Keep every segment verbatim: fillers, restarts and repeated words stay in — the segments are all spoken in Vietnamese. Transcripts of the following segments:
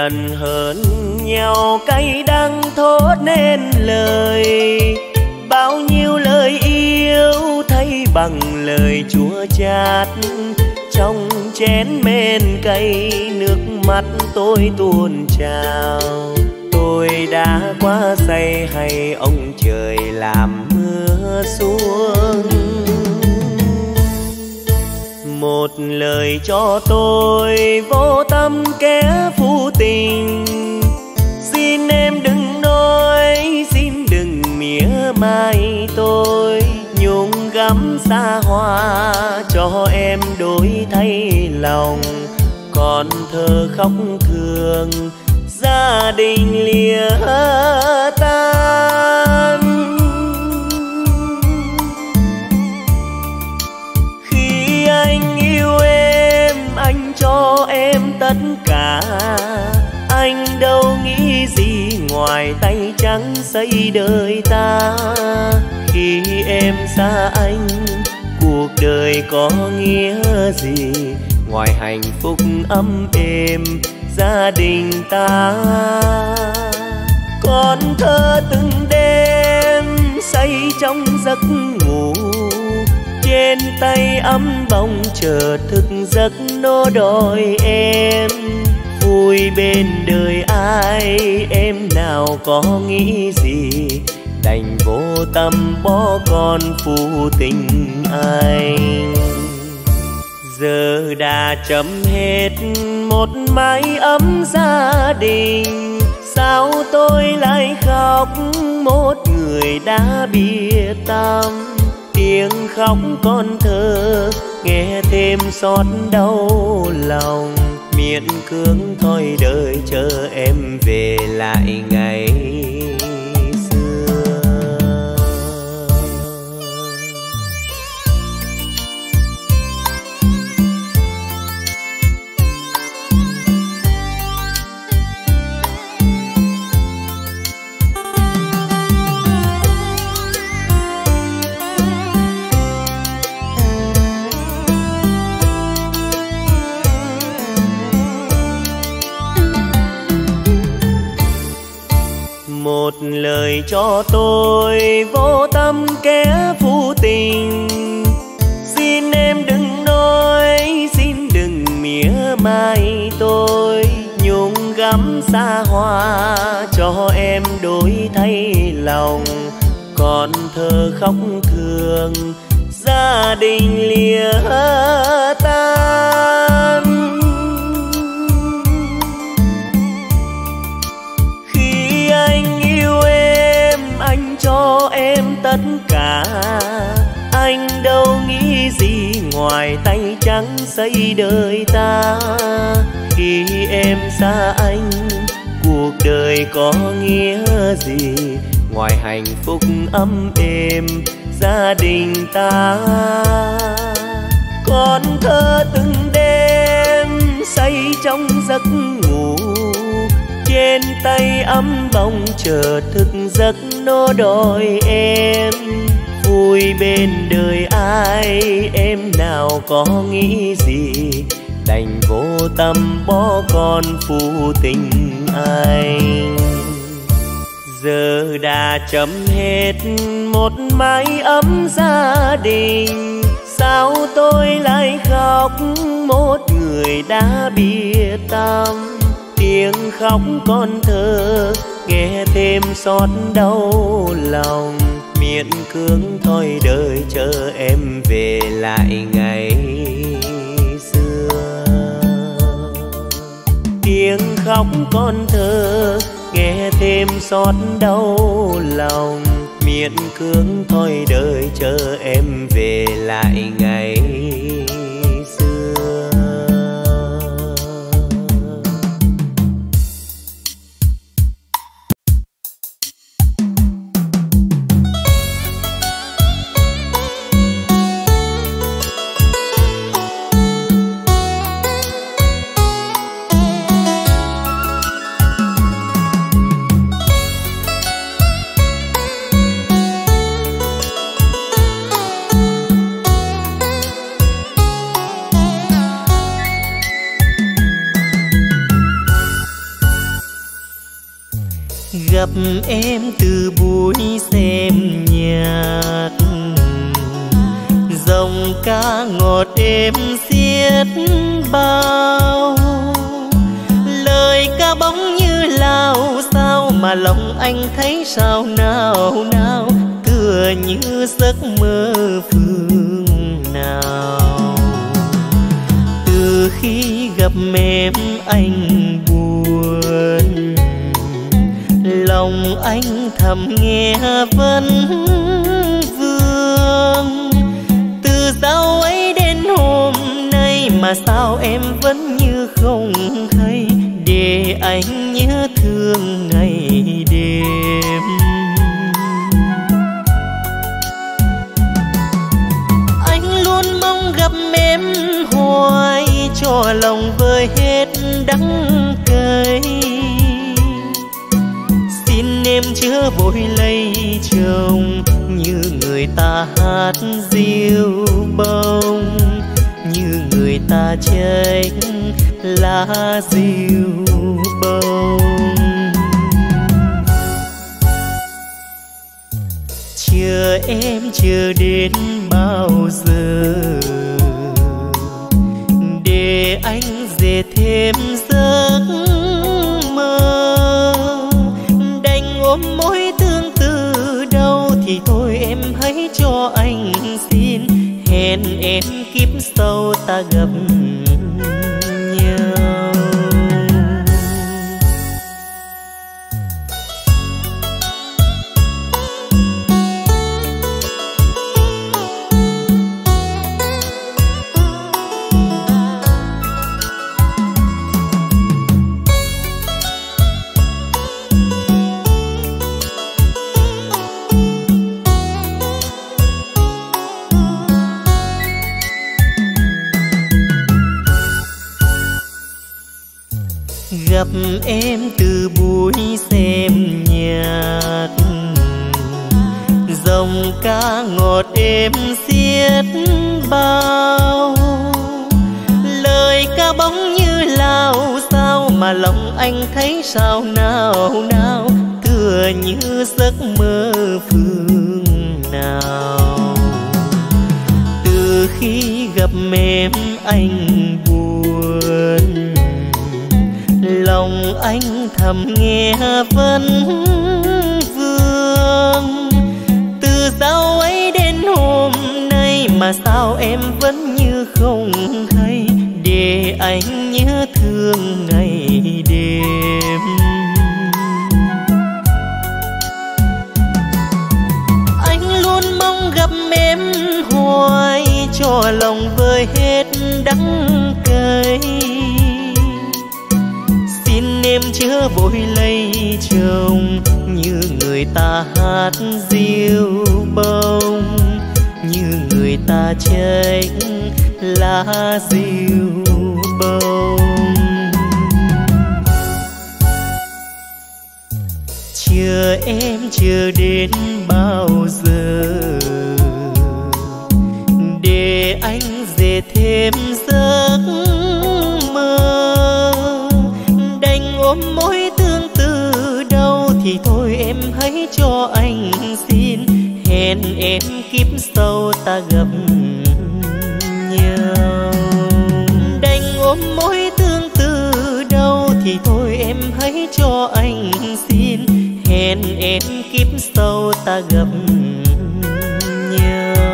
lần hơn nhau cay đắng thốt nên lời, bao nhiêu lời yêu thay bằng lời chua chát. Trong chén men cay nước mắt tôi tuôn trào, tôi đã quá say hay ông trời làm mưa xuống. Một lời cho tôi vô tâm kẻ phụ tình, xin em đừng nói, xin đừng mỉa mai tôi. Nhung gắm xa hoa cho em đổi thay lòng, còn thơ khóc thương gia đình lìa tan. Khi anh yêu em, anh cho em tất cả, anh đâu nghĩ gì ngoài tay trắng xây đời ta. Khi em xa anh, cuộc đời có nghĩa gì ngoài hạnh phúc ấm êm gia đình ta. Con thơ từng đêm say trong giấc ngủ, trên tay ấm bông chờ thức giấc nó đòi em. Vui bên đời ai em nào có nghĩ gì, đành vô tâm bỏ con phụ tình anh. Giờ đã chấm hết một mái ấm gia đình, sao tôi lại khóc một người đã biệt tâm. Tiếng khóc con thơ nghe thêm xót đau lòng, miễn cưỡng thôi đời chờ em về lại ngày xưa. Một lời cho tôi vô tâm kẻ phụ tình, xin em đừng nói, xin đừng mỉa mai tôi. Nhung gắm xa hoa cho em đổi thay lòng, còn thơ khóc thương gia đình lìa tan. Khi anh yêu em, anh cho em tất cả, anh đâu nghĩ gì ngoài tay trắng xây đời ta. Khi em xa anh, cuộc đời có nghĩa gì ngoài hạnh phúc ấm êm gia đình ta. Con thơ từng đêm say trong giấc ngủ, trên tay ấm bông chờ thức giấc nó đòi em. Vui bên đời ai em nào có nghĩ gì, đành vô tâm bỏ con phụ tình anh. Giờ đã chấm hết một mái ấm gia đình, sao tôi lại khóc một người đã biệt tâm. Tiếng khóc con thơ nghe thêm xót đau lòng, miễn cưỡng thôi đời chờ em về lại ngày xưa. Tiếng khóc con thơ nghe thêm xót đau lòng, miễn cưỡng thôi đời chờ em về lại ngày xưa. Gặp em từ buổi xem nhạc, dòng ca ngọt êm xiết bao, lời ca bóng như lao sao mà lòng anh thấy sao nào nào, tựa như giấc mơ phương nào. Từ khi gặp em anh buồn, lòng anh thầm nghe vấn vương. Từ sau ấy đến hôm nay mà sao em vẫn như không hay, để anh nhớ thương ngày đêm. Anh luôn mong gặp em hoài, cho lòng vơi hết đắng cay. Xin em chớ vội lấy chồng, như người ta hát diêu bông, như người ta trách lá diêu bông. Chờ em chờ đến bao giờ, để anh dệt thêm giấc mơ. Đành ôm mối tương tư đâu thì thôi em hãy cho anh xin, hẹn em kiếp sau ta gặp nhau. Gặp em từ buổi xem nhạc, dòng ca ngọt êm xiết bao, lời ca bóng như lao sao mà lòng anh thấy sao nào nào, tựa như giấc mơ phương nào. Từ khi gặp em anh buồn, lòng anh thầm nghe vấn vương. Từ sau ấy đến hôm nay mà sao em vẫn như không hay, để anh nhớ thương ngày đêm. Anh luôn mong gặp em hoài, cho lòng vơi hết đắng cay. Xin em chớ vội lấy chồng, như người ta hát diêu bông, như người ta trách lá diêu bông. Chờ em chờ đến bao giờ, để anh dệt thêm giấc mơ. Ôm mối tương tư đâu thì thôi em hãy cho anh xin, hẹn em kiếp sau ta gặp nhau. Đành ôm mối tương tư đâu thì thôi em hãy cho anh xin, hẹn em kiếp sau ta gặp nhau.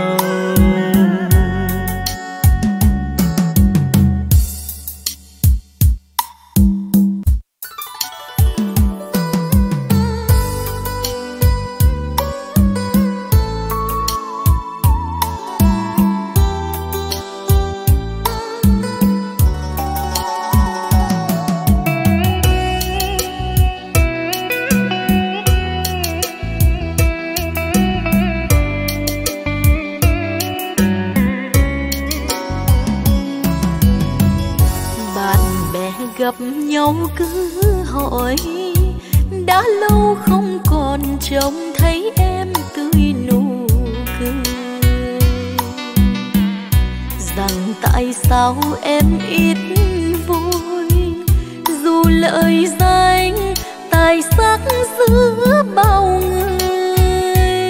Gặp nhau cứ hỏi, đã lâu không còn trông thấy em tươi nụ cười. Rằng tại sao em ít vui, dù lời danh ta tài sắc giữa bao người.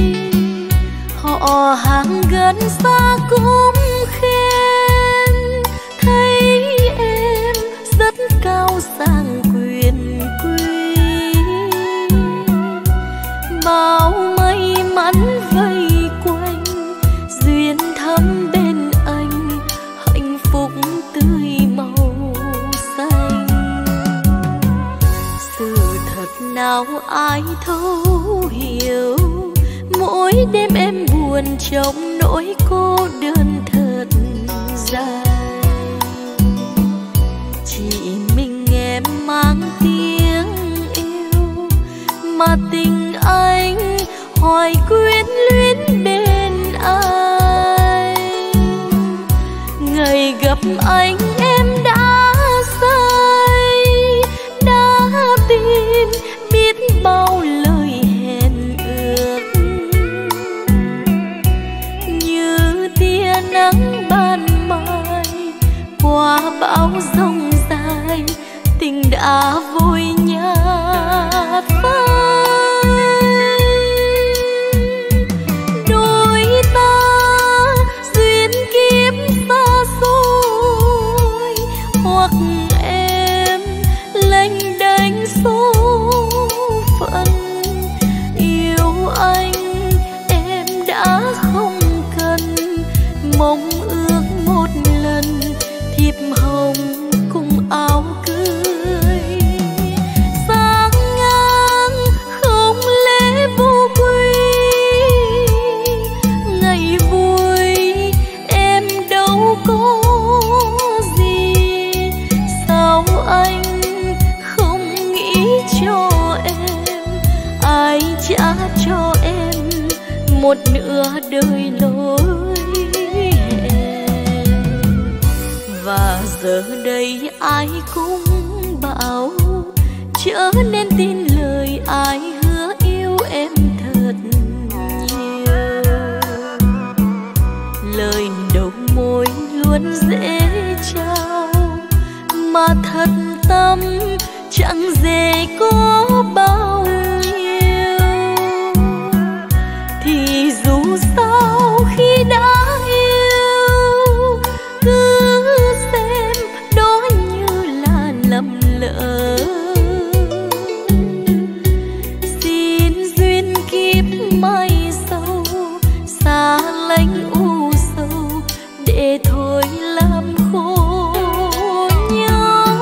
Họ hàng gần xa cũng khen thấy em rất cao sang quyền quý. Bao may mắn vây quanh, duyên thắm bên anh, hạnh phúc tươi màu xanh. Sự thật nào ai thấu hiểu, mỗi đêm em buồn trong nỗi cô đơn thật dài. Chỉ mình em mang tiếng yêu, mà tình anh hoài quyến luyến bên ai. Ngày gặp anh em đã say, đã tin biết bao lời hẹn ước. Như tia nắng ban mai qua bão giông dài, tình đã vội nhạt phai. Đôi ta duyên kiếp xa xôi, hoặc em lênh đênh số phận. Yêu anh em đã không cần, mong ước một lần thiệp hồng cùng áo cưới. Sáng ngang không lễ vô quy, ngày vui em đâu có gì. Sao anh không nghĩ cho em, ai trả cho em một nửa đời lối hẹn. Và giờ đây ai cũng bảo chớ nên tin lời ai hứa yêu em thật nhiều. Lời đầu môi luôn dễ trao, mà thật tâm chẳng dễ có bao nhiêu. Thì dù sao khi đã yêu, cứ xem đó như là lầm lỡ. Xin duyên kiếp mai sau, xa lánh u sầu, để thôi làm khổ nhau.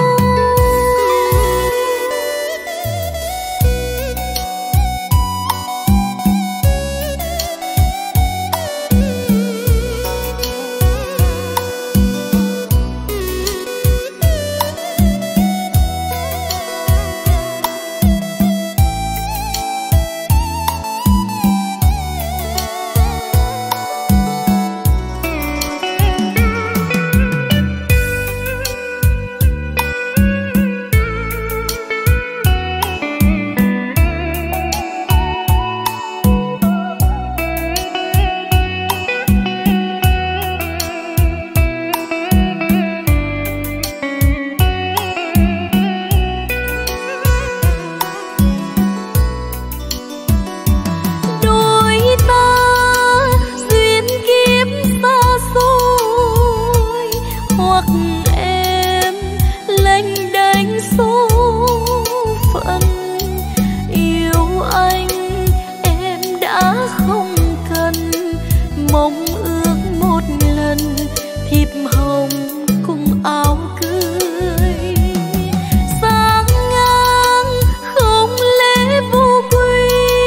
Mong ước một lần thiệp hồng cùng áo cưới. Sáng ngang không lễ vô quy,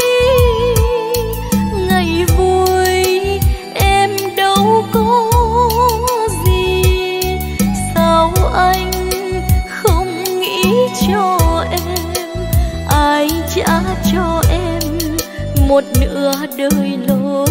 ngày vui em đâu có gì. Sao anh không nghĩ cho em, ai trả cho em một nửa đời lối.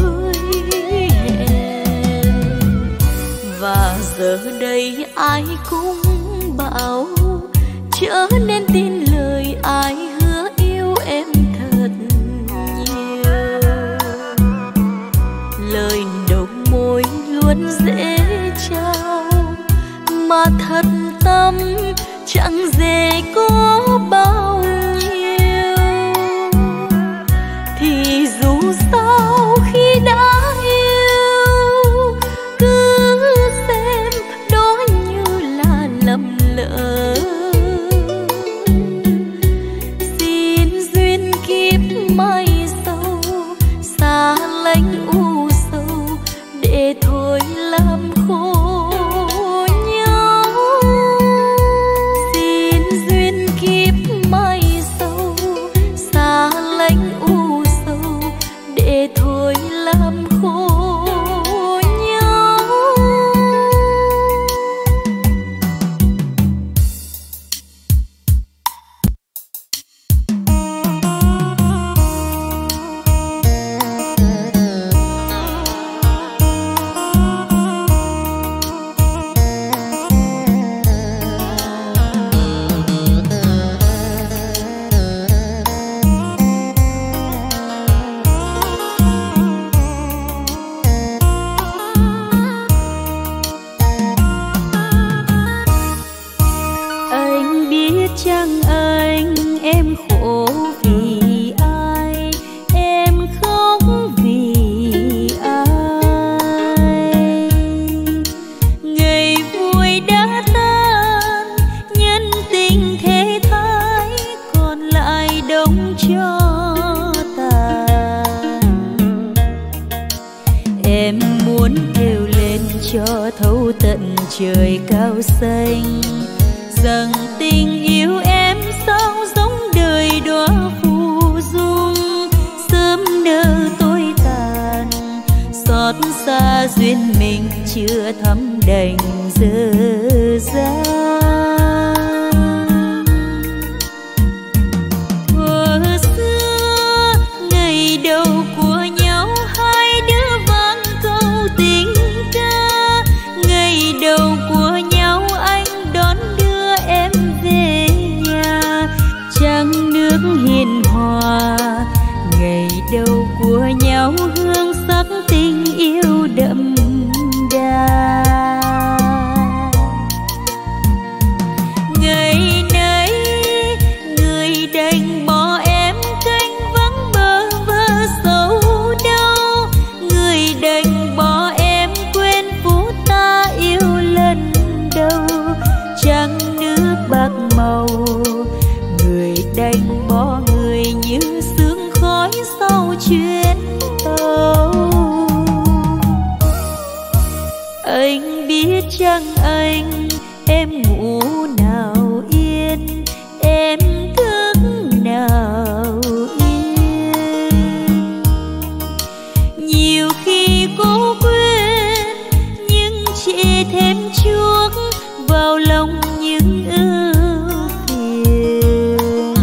Và giờ đây ai cũng bảo chớ nên tin lời ai hứa yêu em thật nhiều. Lời đầu môi luôn dễ trao, mà thật tâm chẳng dễ có bao anh u sầu để thôi làm khổ nhau. Chăng anh em khổ vì ai, em khóc vì ai. Ngày vui đã tan, nhân tình thế thái, còn lại đống cho tàn. Em muốn kêu lên cho thấu tận trời cao xanh, rằng tình yêu em sao giống đời đóa phù dung, sớm nỡ tối tàn, xót xa duyên mình chưa thắm đành dở dang. Thuở xưa ngày đầu của nhau, hai đứa vang câu tình ca. Ngày đầu của nhau anh đón em về nhà, trăng nước hiền hòa. Ngày đầu của nhau hương sắc tình yêu đậm đà. Ngày nay người đành bỏ em canh vắng bơ vơ sâu đau. Người đành bỏ em quên phút ta yêu lần đầu, trăng nước bạc màu. Người đành bỏ người như sương khói sau chuyến tàu. Anh biết chăng anh em ngủ nào yên, em thức nào yên. Nhiều khi cố quên nhưng chỉ thêm chuốc vào lòng những ưu phiền.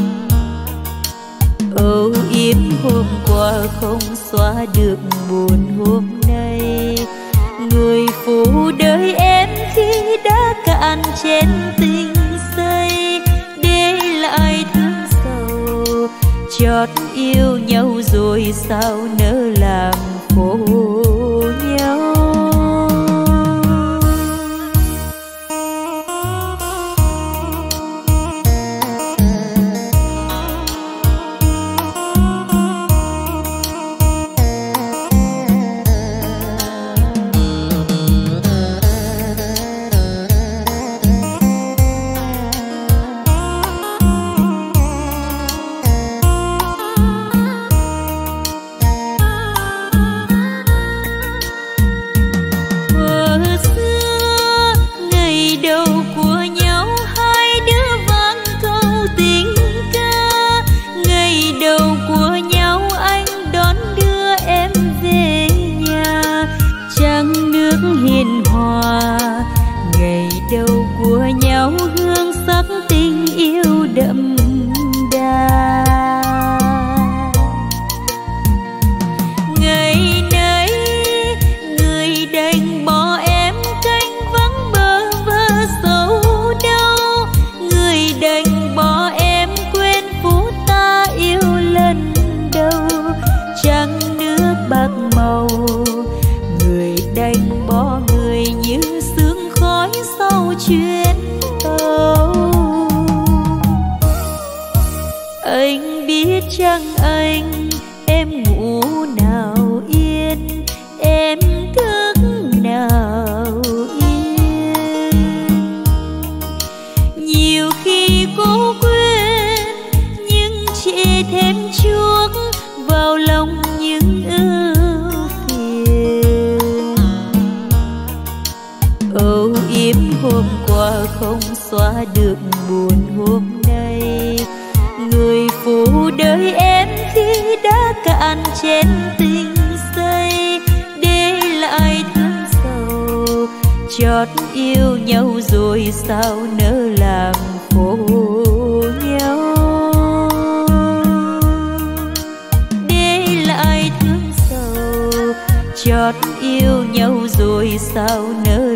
Âu yếm hôm qua không xóa được buồn hôm nay. Người phụ đời em khi đã cạn chén tình say, để lại thương sầu. Chót yêu nhau rồi sao nỡ làm khổ nhau. Đầu của nhau hương sắc tình yêu đậm đà. Ngày nay người đành bỏ em canh vắng bơ vơ sâu đau. Người đành bỏ em quên phút ta yêu lần đầu, trăng nước bạc màu. Người đành bỏ người như sương khói sau chuyến tàu. Anh biết chăng anh em ngủ nào yên, em thức nào yên. Nhiều khi cố quên nhưng chỉ thêm chuốc vào lòng những ưu phiền. Âu yếm hôm qua không xóa được buồn hôm nay. Người phụ đời em chén tình say, để lại thương sầu. Chót yêu nhau rồi sao nỡ làm khổ nhau, để lại thương sầu. Chót yêu nhau rồi sao nỡ